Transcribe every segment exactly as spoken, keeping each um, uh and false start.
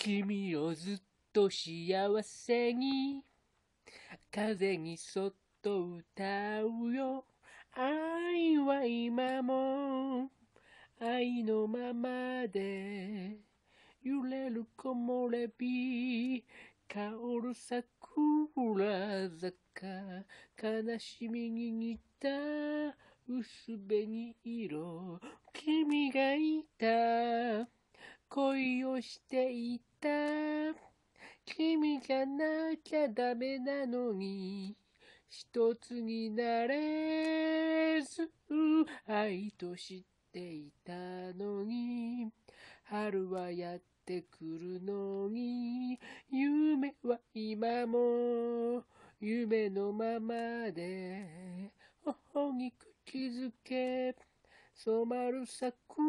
君をずっと幸せに風にそっと歌うよ。愛は今も愛のままで揺れる木漏れ日香る桜坂悲しみに似た薄紅色君がいた恋をしていた君じゃなきゃダメなのに一つになれず愛と知っていたのに春はやってくるのに夢は今も夢のままで頬に口づけ染まる桜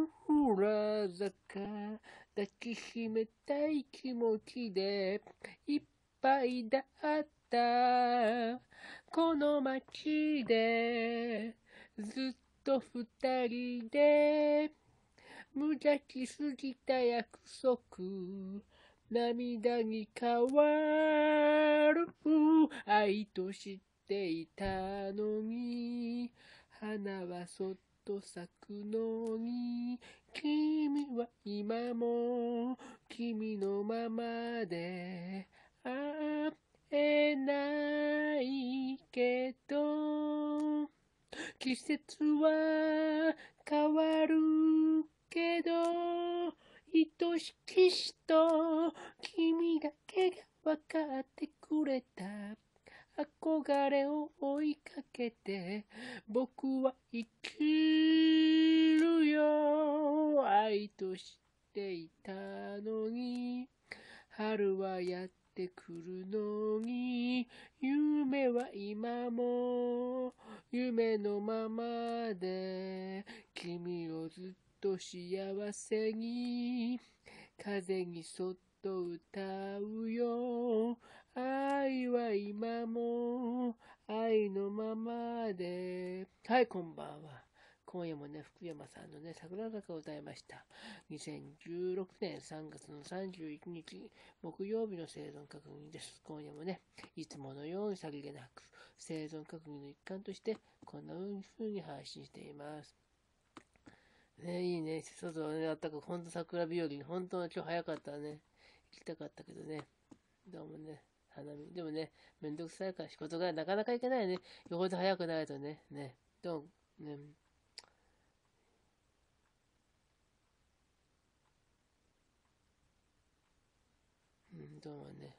坂抱きしめたい気持ちでいっぱいだったこの街でずっと二人で無邪気すぎた約束涙に変わる愛と知っていたのに花はそっと咲くのに君は今も君のままで会えないけど季節は変わるけど愛しき人君だけが分かってくれた憧れを追いかけて僕は生きるよ愛としていたのに春はやってくるのに夢は今も夢のままで君をずっと幸せに風にそっと歌うよ愛は今も愛のままではい、こんばんは。今夜もね、福山さんのね、桜坂を歌いました。にせんじゅうろくねんさんがつのさんじゅういちにち、木曜日の生存確認です。今夜もね、いつものようにさりげなく、生存確認の一環として、こんな風に配信しています。ね、いいね。外はね、あったかく、ほんと桜日和、本当は今日早かったね。行きたかったけどね。どうもね、花見。でもね、めんどくさいから仕事がなかなか行けないね。よほど早くないとね。ね。どうね。うん、どうもね。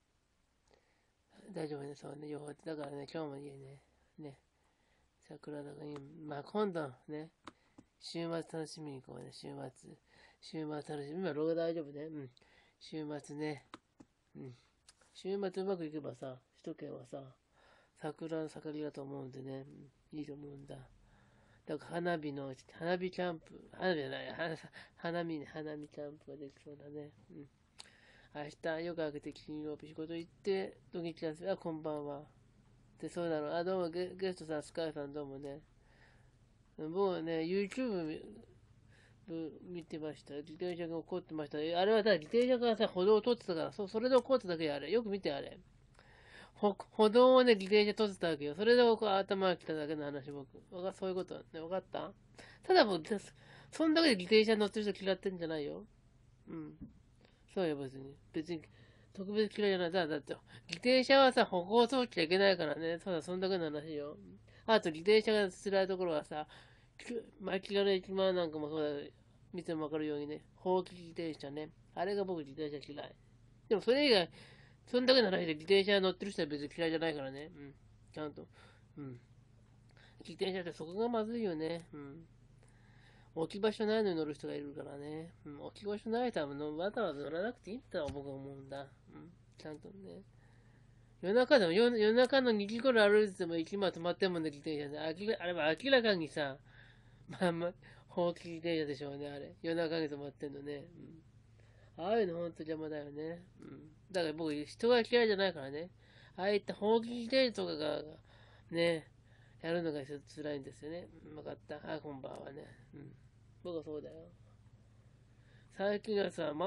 大丈夫ね、そうね、よほど。だからね、今日もいいね。ね。桜だからまあ今度ね、週末楽しみに行こうね、週末。週末楽しみ。今、ロー大丈夫ね。うん。週末ね。うん。週末うまくいけばさ、首都圏はさ、桜の盛りだと思うんでね、うん、いいと思うんだ。だから花火の、花火キャンプ、花火じゃない、花花見ね、花見キャンプができそうだね。うん。明日、よく明けて金曜日仕事行って、土日休み、あ、こんばんは。で、そうだろう。あ、どうもゲ、ゲストさん、スカイさんどうもね。僕ね、YouTube 見てました。自転車が怒ってました。あれはただ自転車がさ、歩道を通ってたから、そそれで怒ってただけやあれ。よく見てあれ。歩歩道をね、自転車通ってたわけよ。それで僕は頭が来ただけの話、僕。わかそういうことね。わかった。ただ僕、そんだけで自転車乗ってる人嫌ってんじゃないよ。うん。そうよ、別に。別に、特別嫌いじゃない。だだって、自転車はさ、歩行を通っちゃいけないからね。そうだ、そんだけの話よ。あと、自転車が辛いところはさ、巻き金駅前なんかもそうだ、見てもわかるようにね、ほうき自転車ね。あれが僕自転車嫌い。でもそれ以外、そんだけの話で自転車乗ってる人は別に嫌いじゃないからね。うん。ちゃんと。うん。自転車ってそこがまずいよね。うん。置き場所ないのに乗る人がいるからね。うん。置き場所ないとわざわざ乗らなくていいんだと僕は思うんだ。うん。ちゃんとね。夜中でも夜、夜中のにじ頃歩いてても駅まで止まってもね、自転車で。あきらあれは明らかにさ、まあまあ、ほうき自転車でしょうね、あれ。夜中に止まってんのね。うん。ああいうのほんと邪魔だよね。うん。だから僕、人が嫌いじゃないからね。ああいったほうき自転車とかが、ね、やるのが辛いんですよね。わかった。あ、こんばんはね。うん。僕はそうだよ。最近はさ、ま、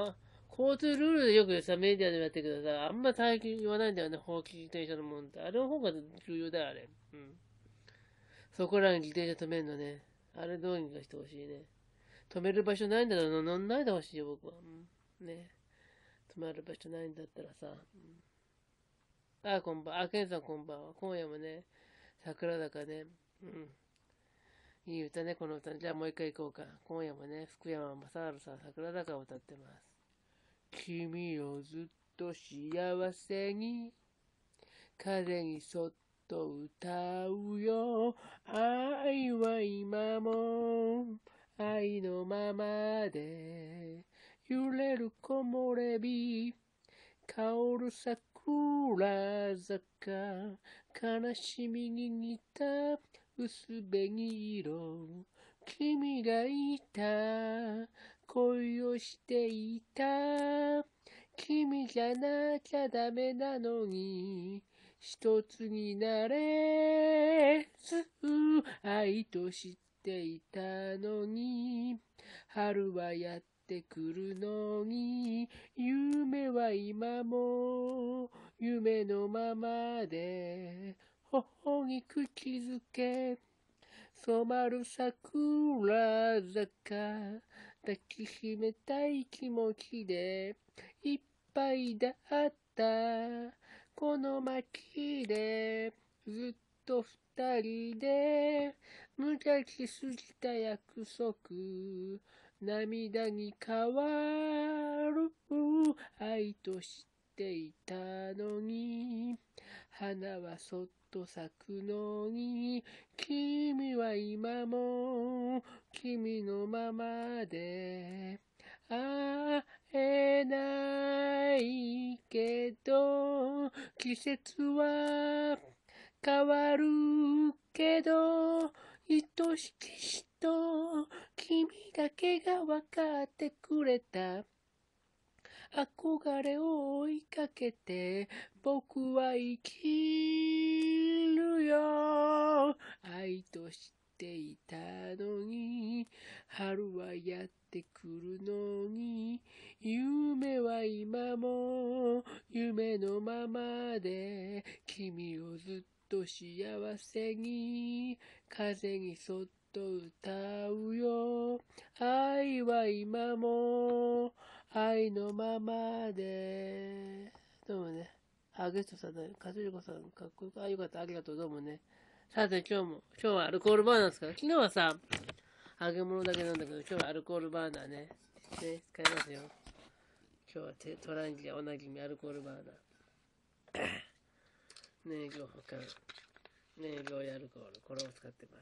交通ルールでよくさ、メディアでもやってるけどさ、あんま最近言わないんだよね、法規自転車のもんって。あれの方が重要だよ、あれ。うん。そこらに自転車止めんのね。あれどうにかしてほしいね。止める場所ないんだろう、乗んないでほしいよ、僕は。うん。ね。止まる場所ないんだったらさ。うん、あ、こんばんは。あ、ケンさんこんばんは。今夜もね、桜坂ね。うん。いい歌ね、この歌。じゃあもう一回行こうか。今夜もね、福山雅治さん、桜坂を歌ってます。君をずっと幸せに、風にそっと歌うよ。愛は今も愛のままで、揺れる木漏れ日、香る桜坂、悲しみに似た薄紅色、君がいた、恋をしていた、君じゃなきゃダメなのに、一つになれず愛と知っていたのに、春はやってくるのに、夢は今も夢のままで、頬に口づけ染まる桜坂、抱きしめたい気持ちでいっぱいだった。この街でずっと二人で無駄しすぎた約束、涙に変わる愛と知っていたのに、花はそっと咲くのに、君は今も君のままで、会えないけど、季節は変わるけど、愛しき人、君だけが分かってくれた。憧れを追いかけて僕は生きるよ。愛と知っていたのに、春はやってくるのに、夢は今も夢のままで、君をずっと幸せに、風にそっと歌うよ。愛は今も愛のままで。どうもね。あ、ゲストさんだね。かずりこさん、かっこよかった。あ、よかった。ありがとう。どうもね。さて、今日も、今日はアルコールバーナーですから。昨日はさ、揚げ物だけなんだけど、今日はアルコールバーナーね。ね、使いますよ。今日はテトランギアおなじみアルコールバーナー。燃料保管。燃料やアルコール。これを使ってます。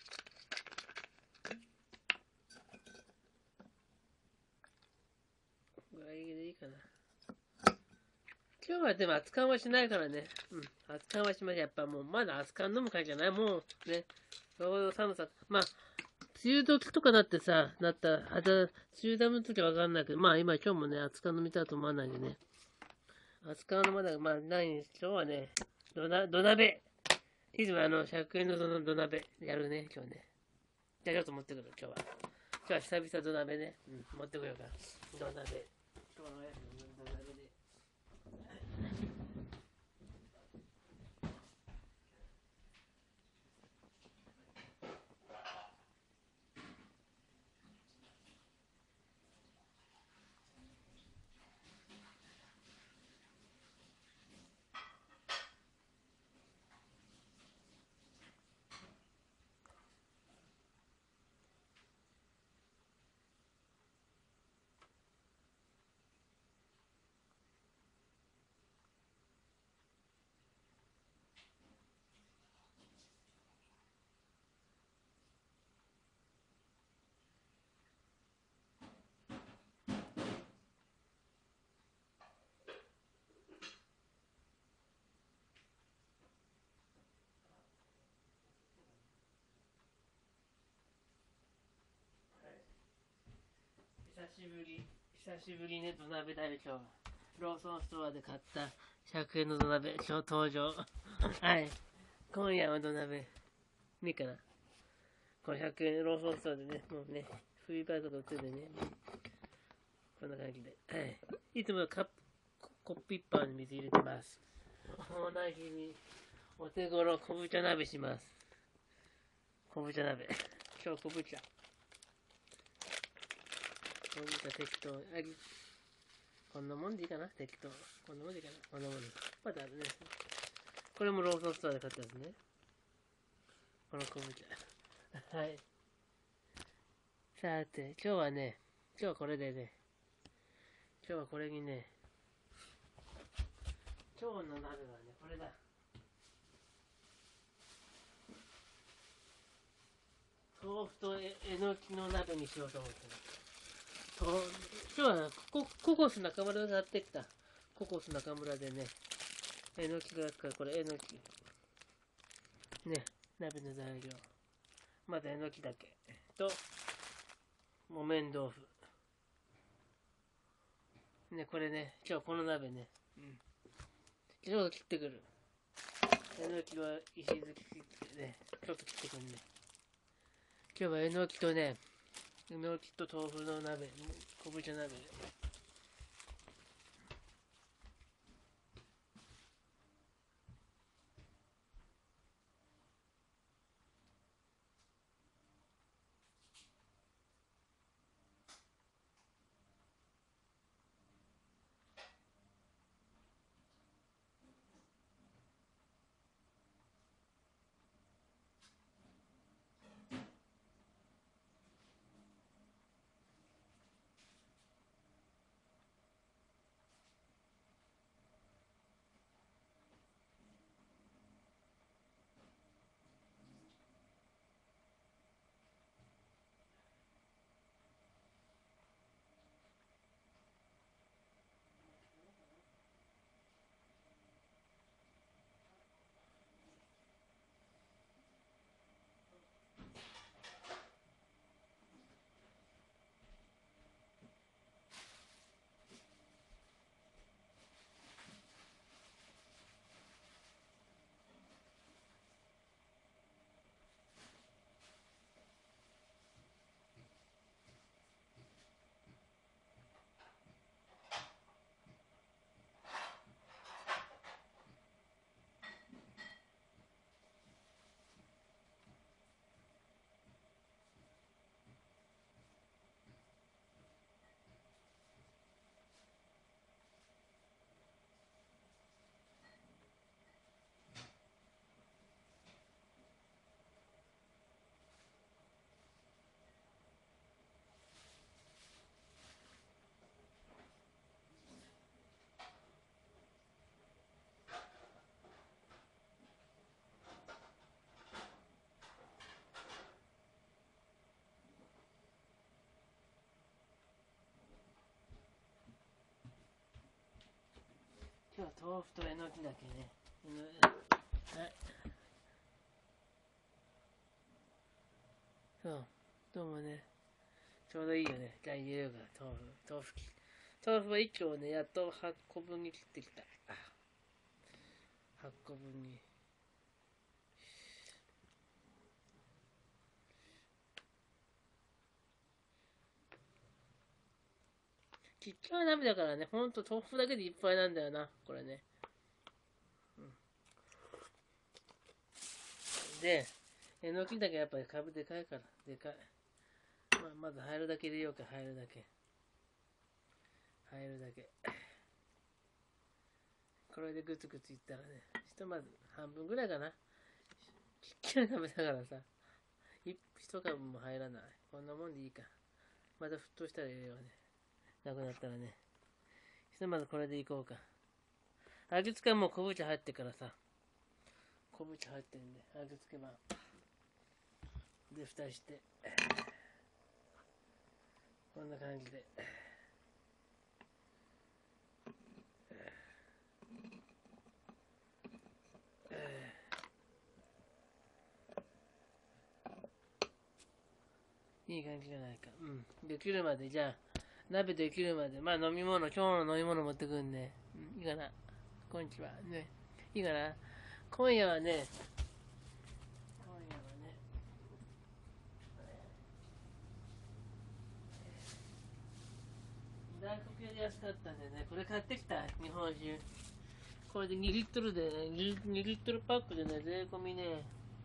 これでいいかな。今日はでも熱燗はしないからね。うん。熱燗はしません。やっぱもうまだ熱燗飲む会じゃない。もうね。ちょうど寒さ。まあ、梅雨時とかだってさ、なったら、あた、梅雨ダメの時はわかんないけど、まあ今今日もね、熱燗飲みたいと思わないんでね。熱燗飲まない。まあ何、今日はね、土な土鍋。いつもあの、ひゃくえんのその土鍋やるね、今日ね。じゃあちょっと持ってくる、今日は。今日は久々土鍋ね。うん、持ってこようか。土鍋。今日はね、土鍋で。久しぶり、久しぶりね、土鍋だよ、今日は。ローソンストアで買ったひゃくえんの土鍋、今日登場。はい。今夜は土鍋。いいかな。このひゃくえん、ローソンストアでね、もうね、フリーバーとか売っててね。ここんな感じで。いつもカップ、コップ一杯に水入れてます。おなじみ、お手頃昆布茶鍋します。昆布茶鍋。今日昆布茶。昆布茶適当。ありこんなもんでいいかな適当。こんなもんでいいかなこんなもんで。まだあるね。これもローソンストアで買ったやつね。この昆布茶。はい。さて、今日はね、今日はこれでね、今日はこれにね、今日の鍋はね、これだ。豆腐とええのきの鍋にしようと思ってます。と今日はコココス中村が買ってきた。ココス中村でね、えのきがあるから、これえのき。ね、鍋の材料。まずえのきだけ。と、木綿豆腐。ね、これね、今日この鍋ね。うん。ちょっと切ってくる。えのきは石突き切ってね、ちょっと切ってくるね。今日はえのきとね、えのきと豆腐の鍋、昆布茶鍋で。今日は豆腐とえのきだけね。はい。そう。どうもね。ちょうどいいよね。じゃあ入れようか。豆腐。豆腐き。豆腐はいっこをね、やっとはっこぶんに切ってきた。はっこぶんに。ちっちゃい鍋だからね、ほんと豆腐だけでいっぱいなんだよな。これね。うん、で、えのきだけやっぱり株でかいから。でかい。まあ、まず入るだけ入れようか。入るだけ。入るだけ。これでグツグツいったらね、ひとまず半分ぐらいかな。ちっちゃい鍋だからさ、一株も入らない。こんなもんでいいか。また沸騰したら入れようね。なくなったらね。ひとまずこれでいこうか。味付けはもう昆布茶入ってからさ。昆布茶入ってるんで、味付けば。で、蓋して。こんな感じで。いい感じじゃないか。うん。できるまで、じゃあ、鍋できるまで。まあ飲み物、今日の飲み物持ってくんで。うん、いいかな。こんにちは。ね。いいかな。今夜はね、今夜はね、大外国より安かったんでね、これ買ってきた、日本酒。これでにリットルでね、にリットルパックでね、税込みね、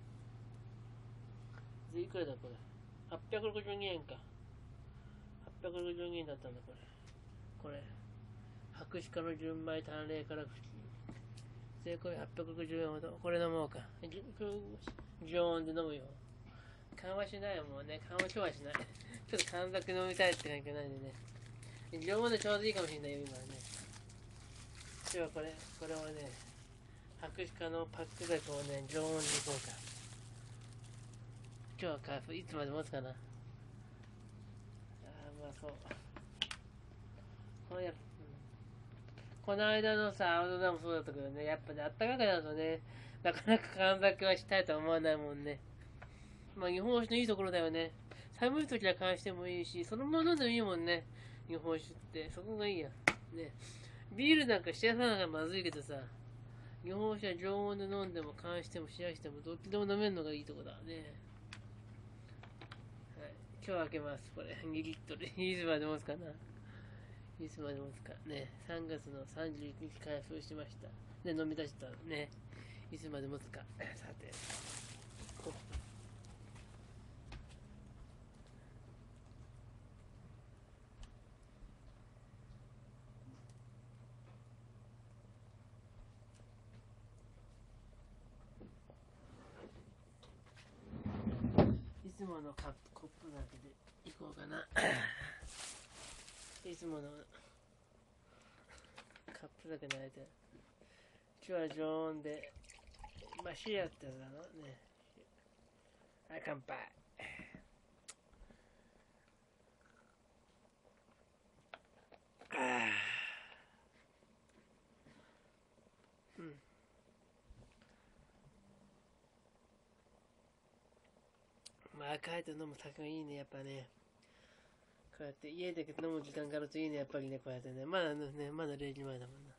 いくらだこれ。はっぴゃくろくじゅうにえんか。はっぴゃくろくじゅうにえんだったんだ、これ。これ。白鹿の純米淡麗から口。税込みはっぴゃくろくじゅうえんほど。これ飲もうか。常温で飲むよ。緩和しないよ、もうね。緩和今日はしない。ちょっと短冊飲みたいって感じないんでね。常温でちょうどいいかもしれないよ、今はね。今日はこれ、これをね、白鹿のパック酒をね、常温にいこうか。今日は開封、いつまで持つかな。ああ、まあそう。このやっぱ、うん、この間のさ、アウトドアもそうだったけどね、やっぱね、あったかくなるとね、なかなか缶酒はしたいとは思わないもんね。まあ日本酒のいいところだよね。寒い時は缶してもいいし、そのまま飲んでもいいもんね。日本酒って。そこがいいや。ね。ビールなんかしやさながらまずいけどさ、日本酒は常温で飲んでも缶しても冷やしてもどっちでも飲めるのがいいとこだね。はい。今日開けます。これ。にリットル。いつまで持つかな。いつまで持つか。ね。さんがつのさんじゅういちにち開封しました。で、飲み出したね。いつまで持つか。さて。いつものカップコップだけでいこうかな。いつものカップだけの間。今日は常温で、まあシアってやつだなね。はい、乾杯。ああ。うん。まあ赤いと飲む酒がいいね、やっぱね。こうやって家で飲む時間があるといいね、やっぱりね、こうやってね。まだね、まだれいじまえだもんな。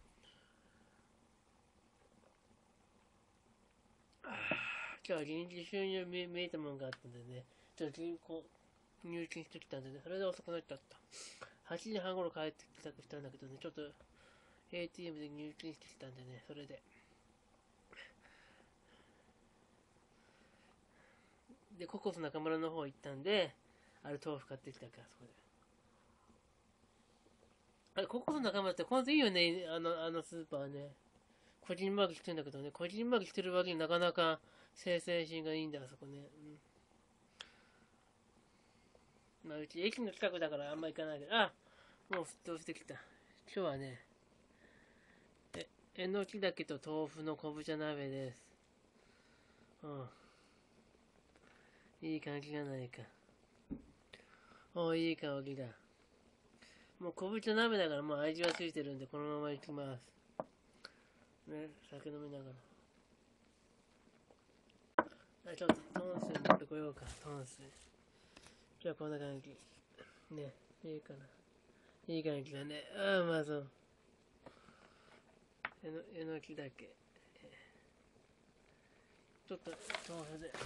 ああ、今日は臨時収入見見えたもんがあったんでね、ちょっと銀行入金してきたんでね、それで遅くなっちゃった。はちじはん頃帰ってきたくしたんだけどね、ちょっと エーティーエム で入金してきたんでね、それで。で、ココス中村の方行ったんで、あれ豆腐買ってきたから、そこで。あれ、ココス中村ってこのいいよね、あの、あのスーパーね。個人マークしてるんだけどね、個人マークしてるわけになかなか生鮮品がいいんだ、あそこね。うん、まあ、うち駅の近くだからあんま行かないけど、あ、もう沸騰してきた。今日はね、え、えのきだけと豆腐の昆布茶鍋です。うん。いい感じじゃないか。お、いい香りだ。もう昆布茶鍋だからもう味はついてるんで、このままいきます。ね、酒飲みながら。あ、ちょっとトンス持ってこようか、トンス。じゃあこんな感じ。ね、いいかな。いい感じだね。ああ、うまそう。えの、えのきだけ。ちょっと豆腐で。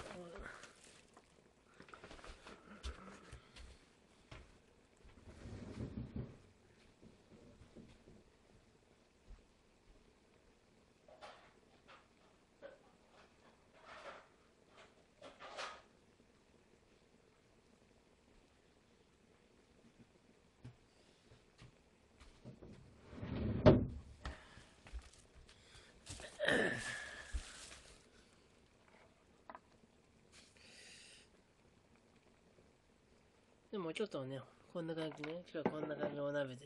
でもちょっとね、こんな感じね。今日はこんな感じのお鍋です。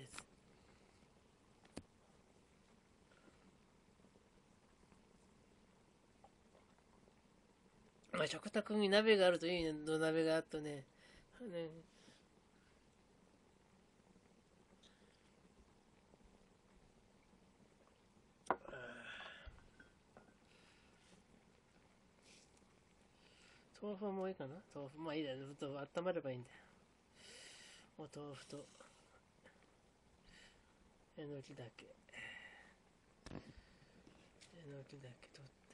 まあ、食卓に鍋があるといいね。土鍋があるとね。ね、豆腐はもういいかな、豆腐。まあいいだよ。ずっと温まればいいんだよ。お豆腐と、えのきだけ。えのきだけ取って。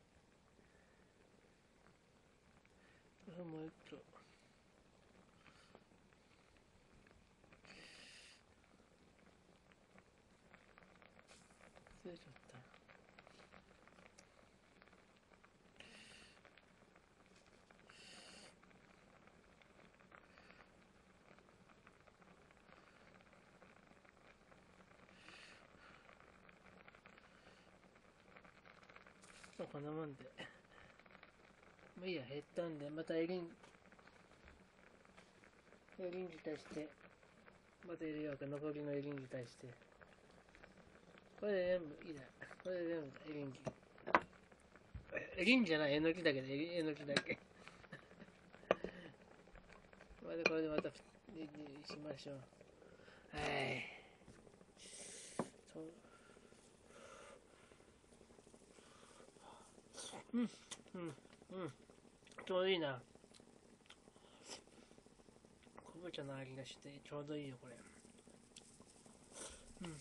豆腐もう一個。 れちゃった。まあこんなもんで。まあいいや、減ったんで、またエリン、エリンギ足して、また入れようか、残りのエリンギ足して。これで全部、いいな。これで全部だ、エリンギ。エリンギじゃない、えのきだけど、えのきだけ。またこれでまた、しましょう。はい。うん、うん、うん。ちょうどいいな。昆布茶の味がしてちょうどいいよこれ。うん。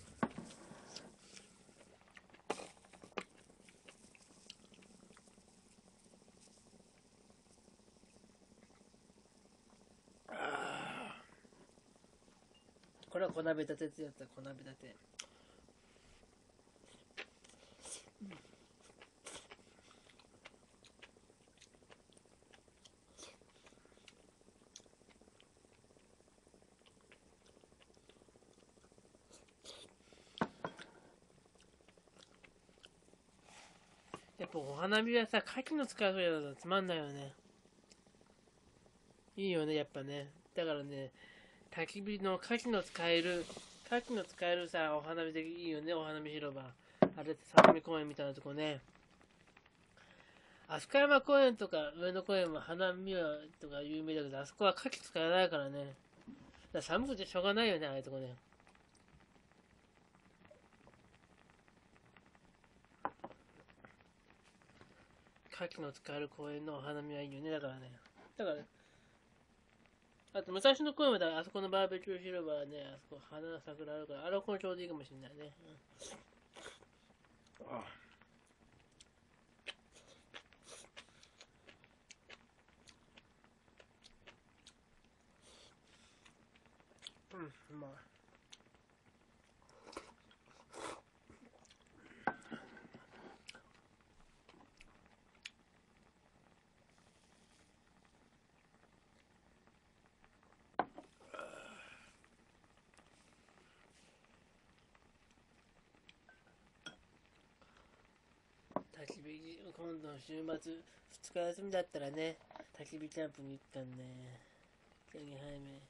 あこれは小鍋立てってやったら小鍋立て。うん、やっぱお花見はさ、牡蠣の使うやつつまんないよね。いいよね、やっぱね。だからね、焚き火の牡蠣の使える、牡蠣の使えるさ、お花見でいいよね、お花見広場。あれって相模公園みたいなとこね。飛鳥山公園とか上野公園は花見はとか有名だけど、あそこは牡蠣使えないからね。だから寒くてしょうがないよね、ああいうとこね。牡蠣の使える公園のお花見はいいよね、だからね。だから、あと、武蔵野公園まであそこのバーベキュー広場はね、あそこ花桜あるから、あれはこのちょうどいいかもしれないね。うん、あうん、まあ。焚き火、今度の週末、ふつか休みだったらね、焚き火キャンプに行ったんね。次早め。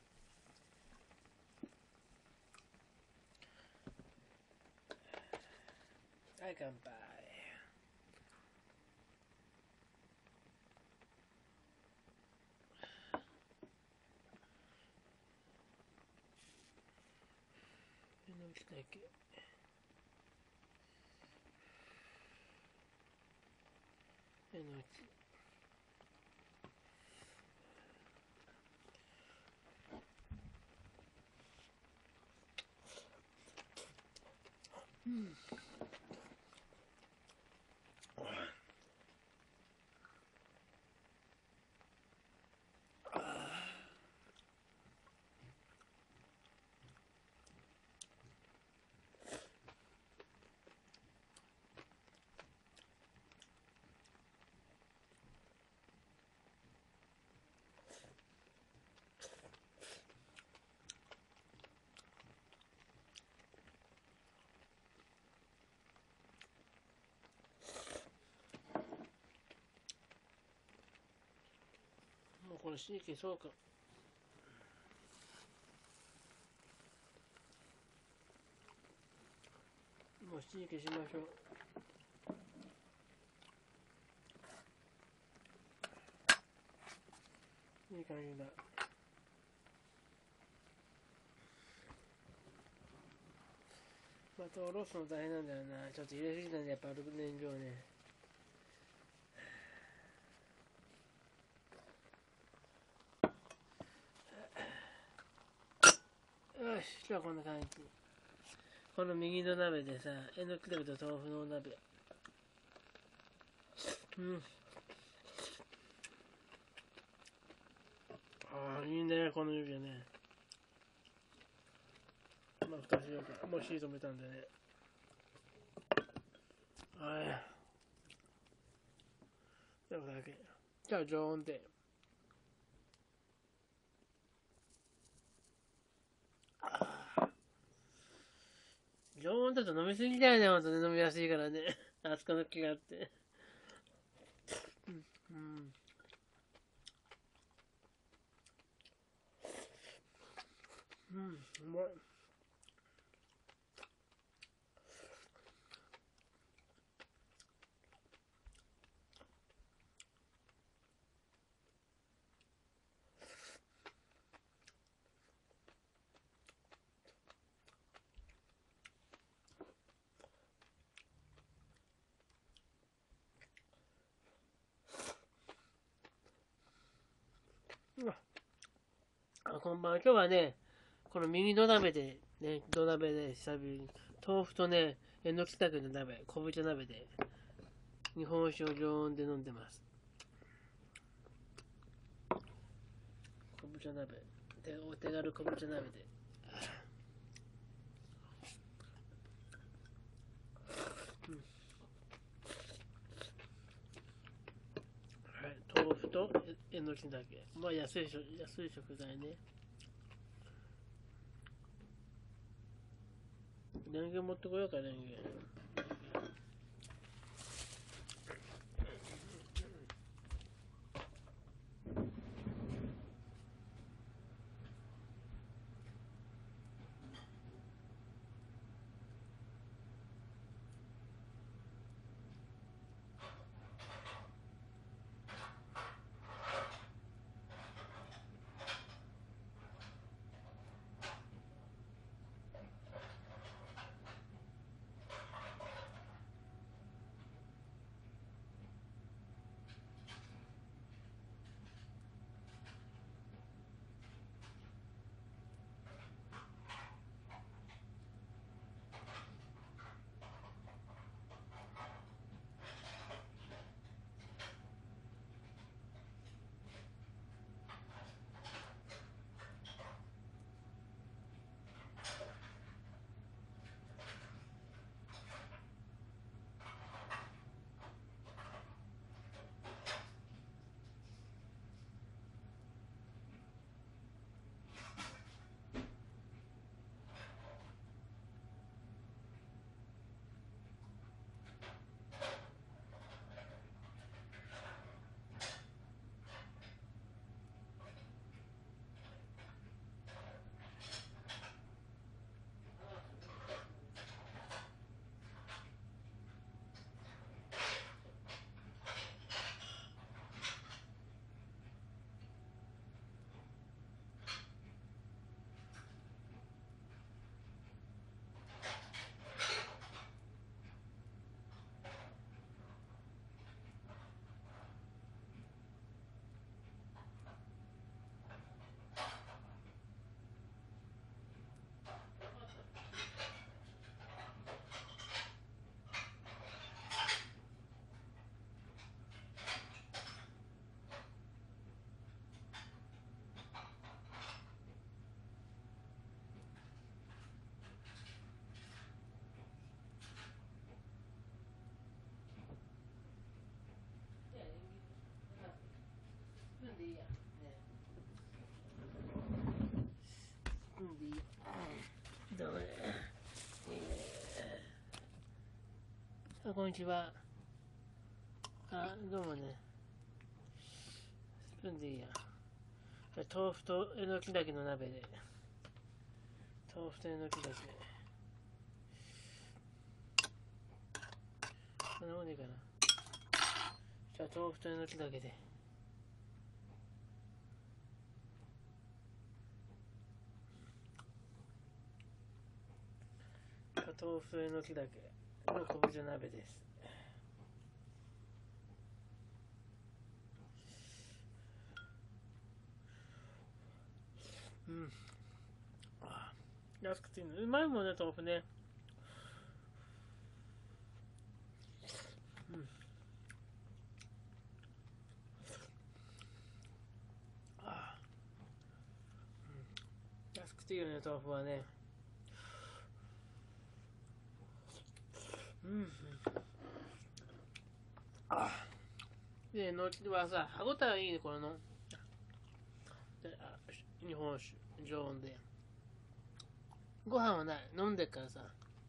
はい、乾杯。えのきだけ。えのき。うん。もうこれ火消そうか。もう火消しましょう。いい感じだ。また下ろすの大変なんだよな。ちょっと入れすぎたんで、やっぱ燃料ね。よし、今日はこんな感じ。この右の鍋でさ、えのき鍋と豆腐の鍋。うん。ああ、いいね、この指はね。まあ、蓋しようか。もう火止めたんでね。 はい。それだけ。じゃあ常温で。常温だと飲みすぎだよね、ほんとね。飲みやすいからね。あそこの気があって。うん。うん。うん、うまい。あ、こんばんは。今日はね、このミニ土鍋で、ね、土鍋で久々に、豆腐とね、えのきたけの鍋、昆布茶鍋で、日本酒を常温で飲んでます。昆布茶鍋。で、お手軽昆布茶鍋で。うん、はい、豆腐とえのきだけ。まあ安いしょ、安い食材ね。レンゲ持ってこようか、レンゲ。スプーンでいいや。ね、スプーンでいいや。どうもね。あ、こんにちは。あ、どうもね。スプーンでいいや。豆腐とえのきだけの鍋で。豆腐とえのきだけ。こんなもんでいいかな。じゃあ豆腐とえのきだけで。豆腐とえのきだけの昆布茶鍋です。うん。あ、安くていいの。うまいもんね、豆腐ね。うん。あ、うん、安くていいよね、豆腐はね。うん。 で、後はさ、歯ごたえいいね、これの。であ日本酒、常温で。ご飯はない。飲んでっからさ。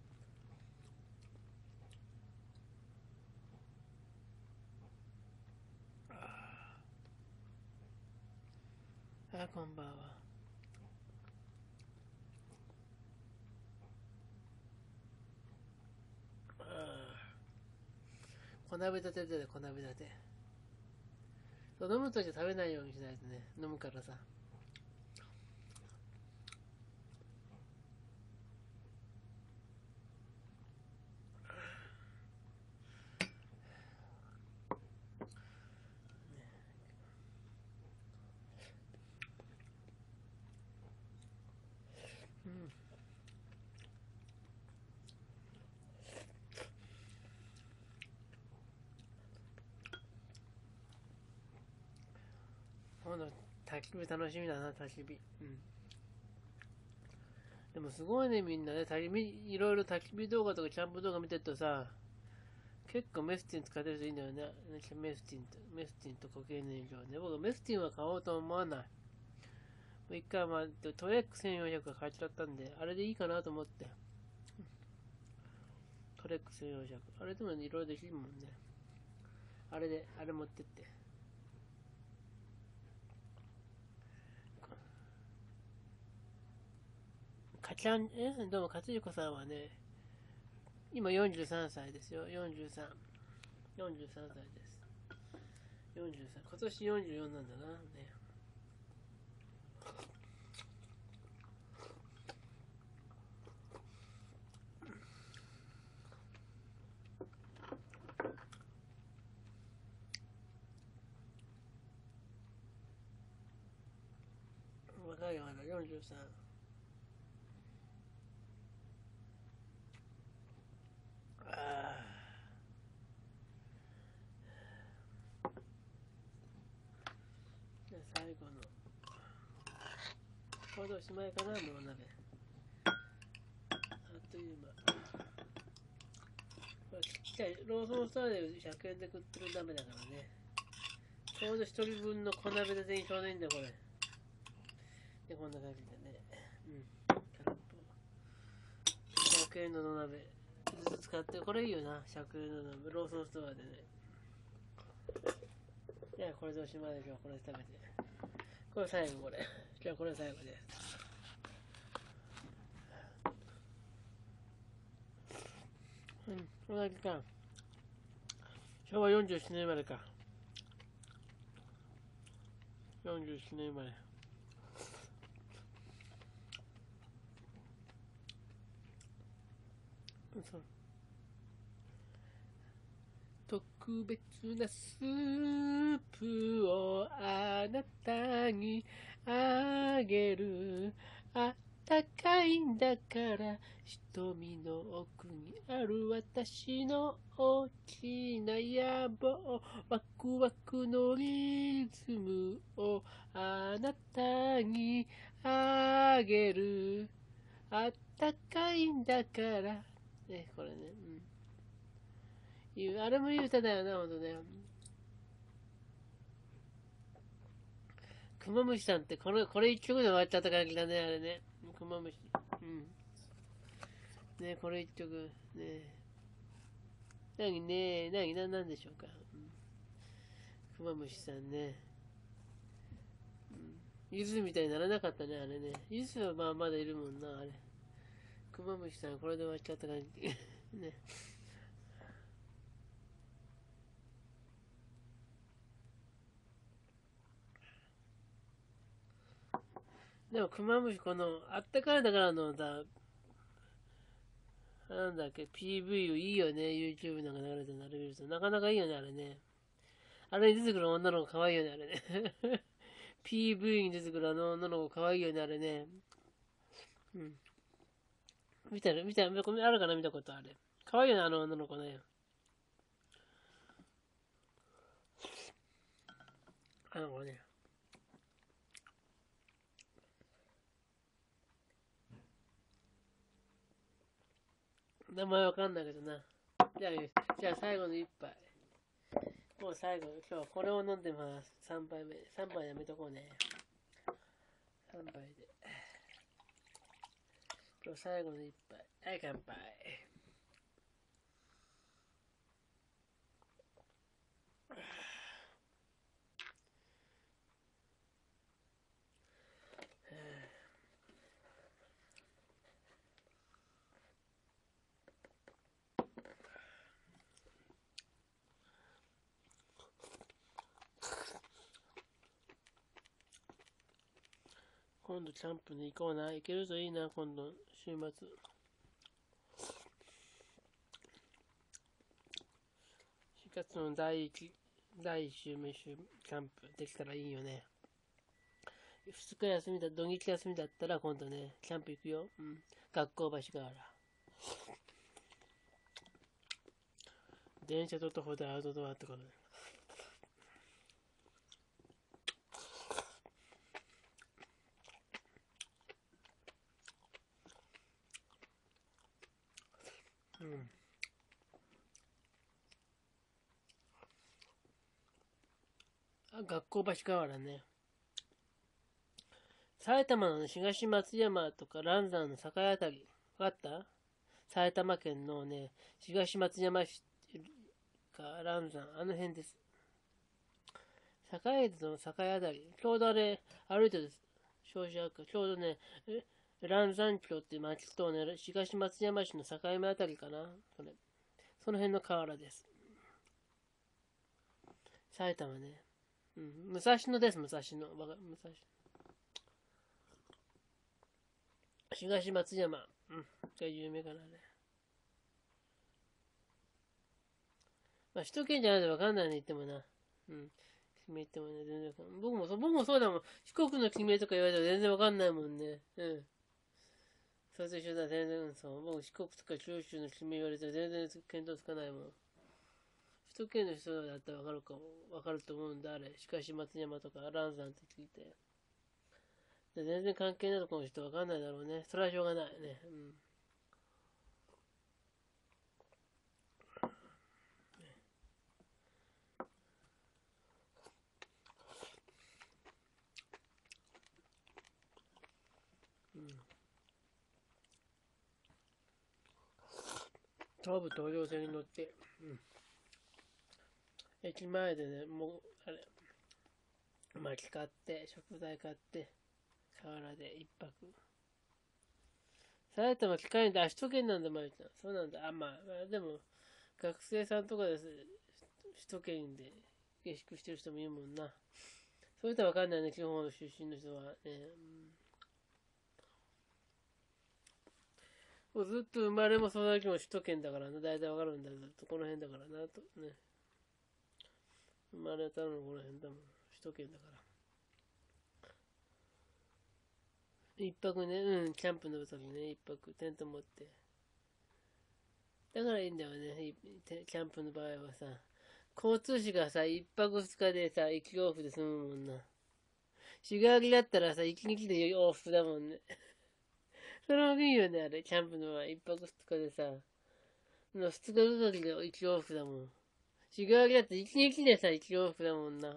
あ、こんばんは。小鍋立てで小鍋立て。飲むときは食べないようにしないとね、飲むからさ。うん。今度、焚き火楽しみだな、焚き火。うん。でもすごいね、みんなね。焚き火、いろいろ焚き火動画とかキャンプ動画見てるとさ、結構メスティン使ってる人いいんだよね。メスティンと、メスティンと固形燃料ね。僕、メスティンは買おうと思わない。一回、まあ、トレックせんよんひゃくが買っちゃったんで、あれでいいかなと思って。トレックせんよんひゃく。あれでもいろいろできるもんね。あれで、あれ持ってって。かちゃん、えどうも、勝彦さんはね、今よんじゅうさんさいですよ。よんじゅうさん。よんじゅうさんさいです。よんじゅうさん。今年よんじゅうよんなんだな。ね。若いよ、まだよんじゅうさん。ああ。じゃあ最後の。これでおしまいかな、もう鍋。あっという間。これちっちゃい、ローソンストアでひゃくえんで食ってる鍋だからね。ちょうどひとりぶんの小鍋で全員ちょうどいいんだよ、これ。で、こんな感じでね。うん。空っぽ。ひゃくえんの土鍋。ずつ使って、これいいよな。ひゃくえんの鍋。ローソンストアでね。じゃあ、これでおしまいでしょ。これ食べて。これ最後、これ。じゃあ、これ最後です。うん、これだけか。しょうわよんじゅうななねん生まれか。よんじゅうななねん生まれ。そう。特別なスープをあなたにあげる。あったかいんだから瞳の奥にある私の大きな野望。ワクワクのリズムをあなたにあげる。あったかいんだからね、これね、うん、あれもいい歌だよな、ほんとね。クマムシさんってこれ、これ一曲で終わっちゃった感じだね、あれね。クマムシ。うん。ね、これ一曲。ね。なにね、なにな、なんでしょうか。うん、クマムシさんね。うん。ゆずみたいにならなかったね、あれね。ゆずはまあまだいるもんな、あれ。クマムシさん、これで終わっちゃった感じ。ね。でも、クマムシ、この、あったかいだからのさ、なんだっけ、ピーブイ いいよね。YouTube なんか流れてなるると。なかなかいいよね、あれね。あれに出てくる女の子かわいいよね、あれね。ピーブイ に出てくるあの女の子かわいいよね、あれね。うん。見たる見たるあるかな見たことある。かわいいよね、あの女の子ね。あの子ね。名前わかんないけどな。じゃあ、じゃあ最後の一杯。 もう最後、今日はこれを飲んでます。さんばいめ。さんばいやめとこうね。さんばいで。今日最後のいっぱい。はい、乾杯。今度キャンプに行こうな。行けるといいな、今度、週末。しがつの第一、第一週目週、キャンプできたらいいよね。ふつか休みだ、土日休みだったら今度ね、キャンプ行くよ。うん。学校橋から。電車と徒歩でアウトドアってことね。うん。あ、学校橋河原ね。埼玉の東松山とか嵐山の境あたり、わかった？埼玉県のね、東松山市か嵐山、あの辺です。境津の境あたり、ちょうどあれ、歩いてです。少子赤、ちょうどね、嵐山町っていう町とね、東松山市の境目あたりかな。それ。その辺の河原です。埼玉ね。うん。武蔵野です、武蔵野。武蔵野。東松山。うん。が有名かなね。まあ、首都圏じゃないとわかんないね、言ってもな。うん。地名言ってもね、全然わかんない。僕もそう、僕もそうだもん。四国の地名とか言われたら全然わかんないもんね。うん。それと一緒だ、全然、そう。僕、四国とか九州の地名言われたら全然見当つかないもん。首都圏の人だったらわかるかも、わかると思うんだ、あれ。しかし松山とか嵐山って聞いて。で全然関係ないところの人わかんないだろうね。それはしょうがないね。うん。うん。東武東上線に乗って、うん。駅前でね、もう、あれ、薪買って、食材買って、河原で一泊。埼玉近いんだ。首都圏なんだ、まゆちゃん。そうなんだ。あ、まあ、まあ、でも、学生さんとかです。首都圏で下宿してる人もいるもんな。そういう人はわかんないね、地方の出身の人はね。うん、ずっと生まれも育ちも首都圏だからな。大体わかるんだ。ずっとこの辺だからな。とね。生まれたのこの辺だもん。首都圏だから。一泊ね、うん、キャンプの時ね、一泊テント持って。だからいいんだよね、キャンプの場合はさ。交通費がさ、一泊二日でさ、一往復で済むもんな。日帰りだったらさ、一日で往復だもんね。それもいいよね、あれ。キャンプの場合、一泊二日でさ、二日がかりで一往復だもん。日帰りだって一日でさ、一往復だもんな。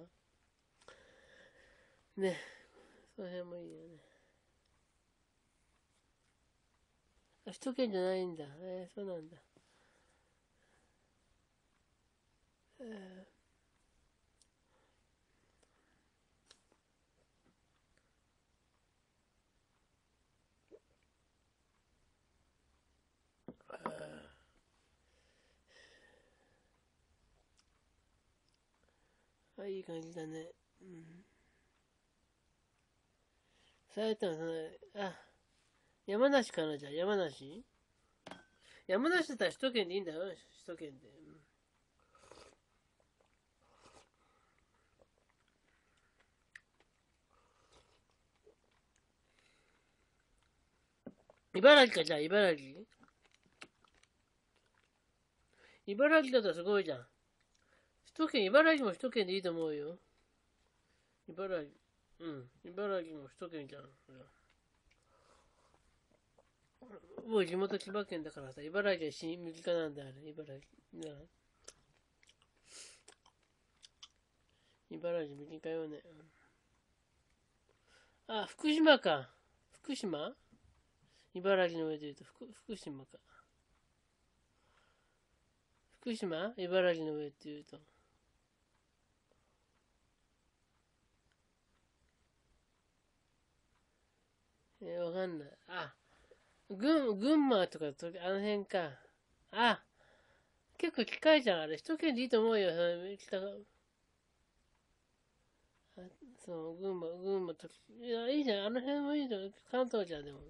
ね。その辺もいいよね。あ、首都圏じゃないんだ。えー、そうなんだ。えー、あ、いい感じだね。うん。埼玉、あ、山梨かな、じゃあ、山梨山梨だったら首都圏でいいんだよ、首都圏で。茨城か、じゃあ、茨城茨城だったらすごいじゃん。首都圏、茨城も首都圏でいいと思うよ。茨城。うん。茨城も首都圏じゃん。もう地元千葉県だからさ、茨城は新身近なんだよね、茨城。 茨城短いよね。あ、福島か。福島茨城の上で言うと福、福島か。福島茨城の上って言うと。えー、わかんない。あ、群、群馬とかと、あの辺か。あ、結構近いじゃん、あれ。首都圏でいいと思うよ。北が、あそう、群馬、群馬と、いや、いいじゃん。あの辺もいいじゃん。関東じゃん、でも。うん、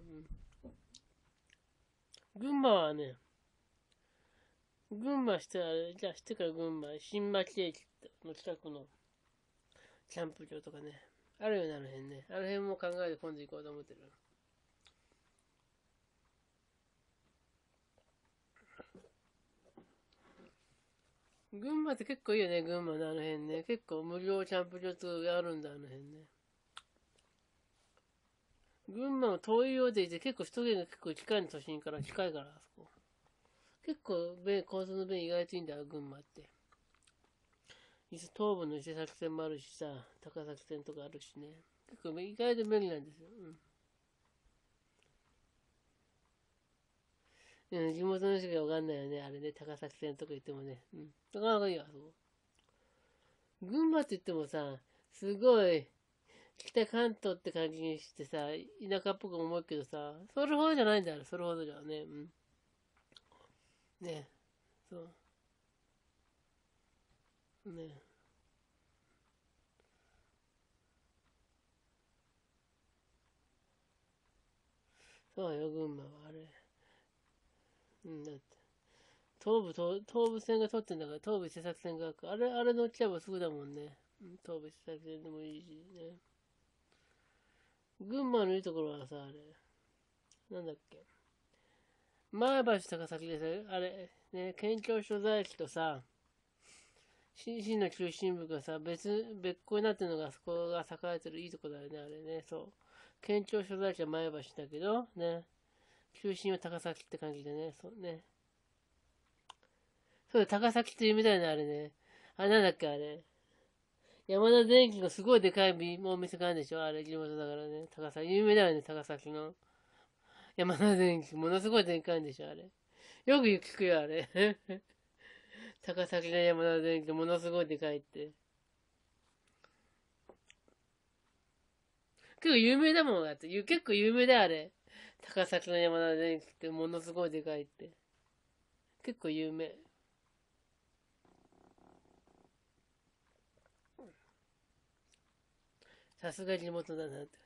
群馬はね、群馬してあれ、じゃあしてから群馬、新町駅の近くのキャンプ場とかね。あるよね、あの辺ね。あの辺も考えて今度行こうと思ってる。群馬って結構いいよね、群馬のあの辺ね。結構無料キャンプ場とかあるんだ、あの辺ね。群馬も遠いようでいて、結構首都圏が結構近いの、都心から近いから、あそこ。結構便、交通の便意外といいんだよ、群馬って。東部の伊勢崎線もあるしさ、高崎線とかあるしね。結構意外と便利なんですよ。うん。うん、地元の人がわかんないよね、あれね、高崎線とか言ってもね。うん。なかなかいいよ、あそこ。群馬って言ってもさ、すごい、北関東って感じにしてさ、田舎っぽく思うけどさ、それほどじゃないんだよ、それほどじゃね。うん。ね、そう。ね。そうよ、群馬はあれ。うん、だって。東武、東東武線が通ってんだから、東武伊勢崎線が、あれ、あれ乗っちゃえばすぐだもんね。うん、東武伊勢崎線でもいいしね。群馬のいいところはさ、あれ、なんだっけ。前橋高崎でさ、あれ、ね、県庁所在地とさ、市市の中心部がさ、別、別個になってるのが、そこが栄えてるいいとこだよね、あれね、そう。県庁所在地は前橋だけど、ね、中心は高崎って感じでね、そうね。そうだ、高崎って有名だよね、あれね。あれなんだっけ、あれ。山田電機のすごいでかいお店があるんでしょ、あれ、地元だからね。高崎、有名だよね、高崎の。山田電機、ものすごいでかいんでしょ、あれ。よく聞くよ、あれ。高崎の山田電機、ものすごいでかいって。結構有名だもん、だって。結構有名だよ、あれ。高崎の山田電機ってものすごいでかいって。結構有名。さすが地元だなって。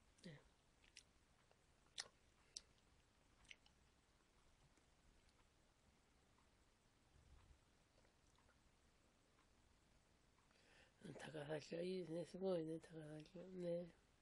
高崎はいいですね。すごいね、高崎はね。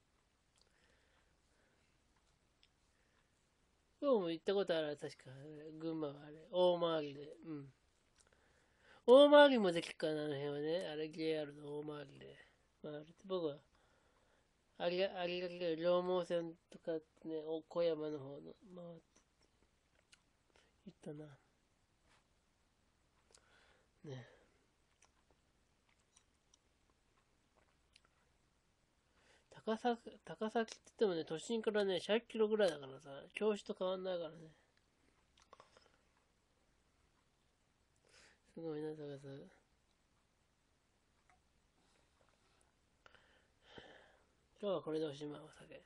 今日も行ったことある、確か。群馬はあれ。大回りで。うん。大回りもできるからな、あの辺はね。あれ ジェイアール の大回りで。回るって僕は、ありが、ありがけ両毛線とかね、お小山の方の回って行ったな。ね。高崎、高崎って言ってもね、都心からね、ひゃっキロぐらいだからさ、調子と変わんないからね。すごいな、高崎。今日はこれでおしまい、お酒。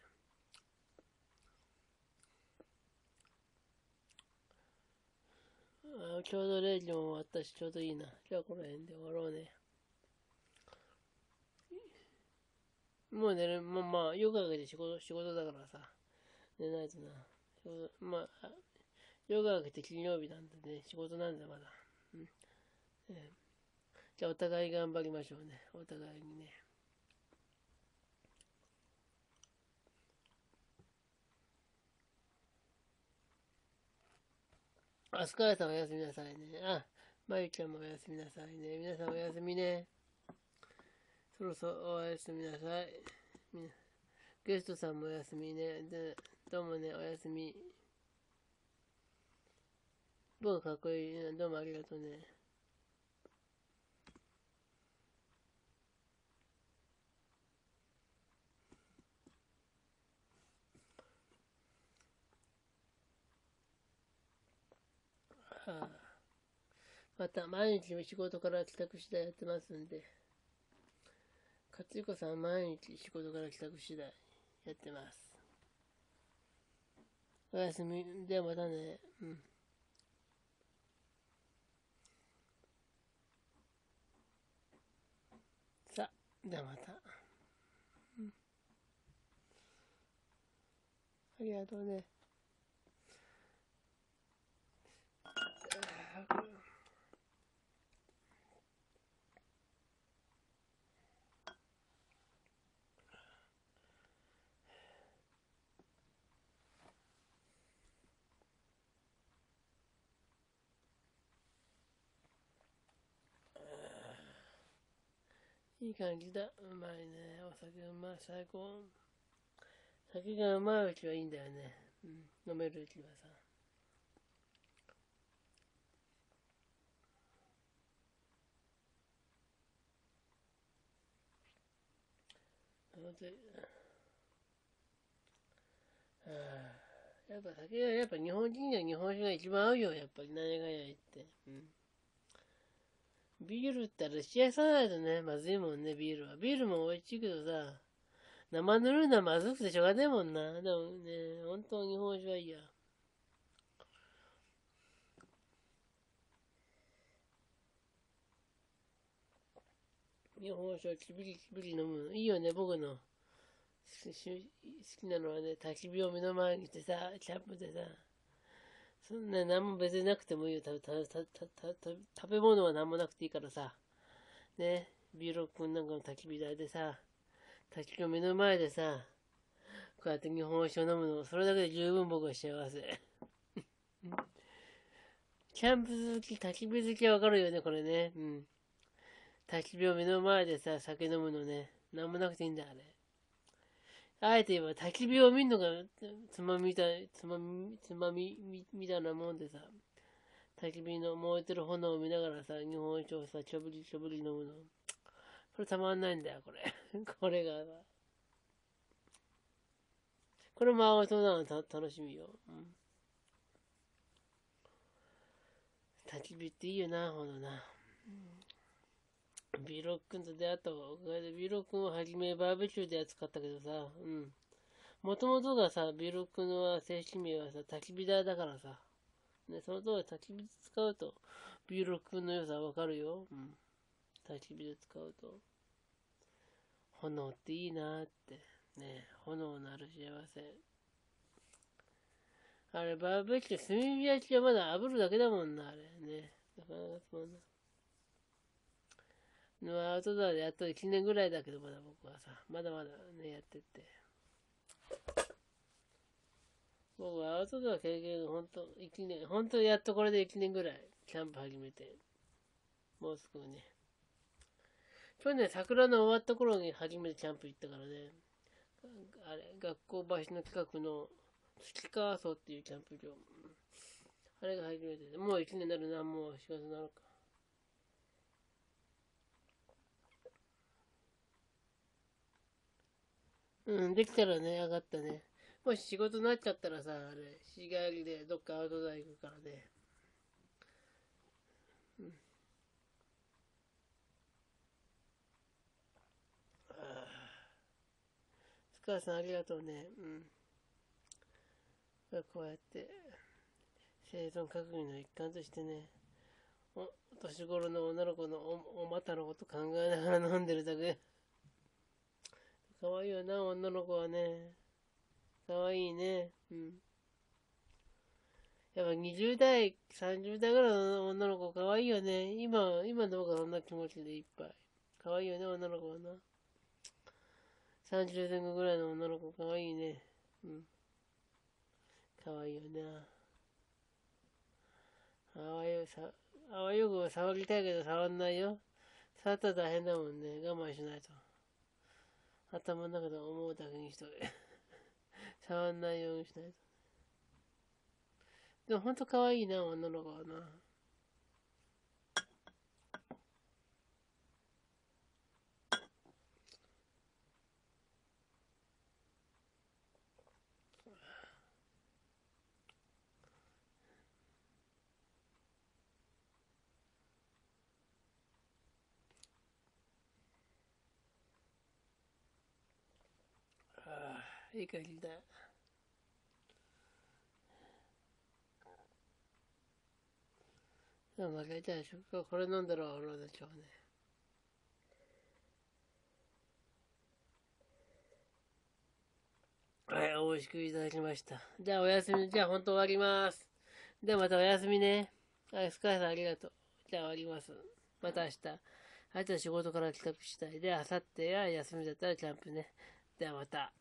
あちょうどれいじも終わったし、ちょうどいいな。じゃあこの辺で終わろうね。もう寝る、まあまあ、夜がけで仕事、仕事だからさ、寝ないとな。仕事まあ、夜がけて金曜日なんでね、仕事なんだまだ。うん。えーじゃあお互い頑張りましょうね。お互いにね。あ、スカーさんおやすみなさいね。あ、まゆちゃんもおやすみなさいね。皆さんおやすみね。そろそろおやすみなさい。ゲストさんもおやすみね。で、どうもね、おやすみ。僕かっこいい。どうもありがとうね。 あ、また毎日仕事から帰宅次第やってますんで、勝彦さん毎日仕事から帰宅次第やってます。おやすみ。ではまたね。うん。さあ、ではまた。うん。ありがとうね。いい感じだ。うまいね。お酒うまい。最高。酒がうまいうちはいいんだよね。うん。飲めるうちはさ。本当に。ああ。やっぱ酒が、やっぱ日本人には日本酒が一番合うよ。やっぱり何がや言って。うん。ビールってあれ冷やさないとね、まずいもんね、ビールは。ビールも美味しいけどさ、生ぬるいのはまずくてしょうがねえもんな。でもね、本当日本酒はいいや。日本酒はちびりちびり飲むの。いいよね、僕の。好きなのはね、焚き火を目の前にしてさ、キャンプでさ、そんな何も別になくてもいいよ。食べ食べ食べ物は何もなくていいからさ、ね、ビール君なんかの焚き火台でさ、焚き火を目の前でさ、こうやって日本酒を飲むの、それだけで十分僕は幸せ。キャンプ好き、焚き火好きはわかるよね、これね。うん。焚き火を目の前でさ、酒飲むのね。なんもなくていいんだ、あれ。あえて言えば焚き火を見るのがつまみみたい、つまみ、つまみみたいなもんでさ、焚き火の燃えてる炎を見ながらさ、日本酒をさ、ちょぶりちょぶり飲むの。これたまんないんだよ、これ。これがさ。これも青となの楽しみよ。うん。焚き火っていいよな、ほんとな。ビーロックンと出会ったおかげで、ビーロックンをはじめバーベキューで扱ったけどさ、うん。もともとがさ、ビーロックンは正式名はさ、焚き火台だからさ、ね、その通り焚き火で使うと、ビーロックンの良さわかるよ。うん。焚き火で使うと、炎っていいなーって。ね、炎のある幸せ。あれ、バーベキュー、炭火焼きはまだ炙るだけだもんな、あれね。なかなかつまんない。アウトドアでやっといちねんぐらいだけど、まだ僕はさ、まだまだね、やってって。僕はアウトドア経験ほんといちねん、ほんとやっとこれでいちねんぐらい、キャンプ始めて。もうすぐね。去年桜の終わった頃に初めてキャンプ行ったからね。あれ、学校橋の近くの月川荘っていうキャンプ場。あれが初めてで、もういちねんになるな、もうしがつなのか。うん、できたらね、上がったね。もし仕事になっちゃったらさ、あれ、日帰りでどっかアウトドア行くからね。うん。ああ、スカーさんありがとうね。うん。こうやって生存確認の一環としてね、お年頃の女の子のおお股のこと考えながら飲んでるだけ。可愛いよな、女の子はね。可愛いね。うん。やっぱにじゅう代、さんじゅう代ぐらいの女の子可愛いよね。今、今の僕はそんな気持ちでいっぱい。可愛いよね、女の子はな。さんじゅう前後ぐらいの女の子可愛いね。うん。可愛いよな。あわよ、さ、あわよくは触りたいけど触んないよ。触ったら大変だもんね。我慢しないと。頭の中で思うだけにしとけ。触んないようにしないと。でもほんと可愛いな、女の子はな。 いい感じだ。まあ、大体これ飲んだら俺でしょうね。はい、美味しくいただきました。じゃあおやすみ。じゃあ本当終わります。ではまたおやすみね。はい、スカイさんありがとう。じゃあ終わります。また明日。明日仕事から帰宅したい。で、明後日は休みだったらキャンプね。ではまた。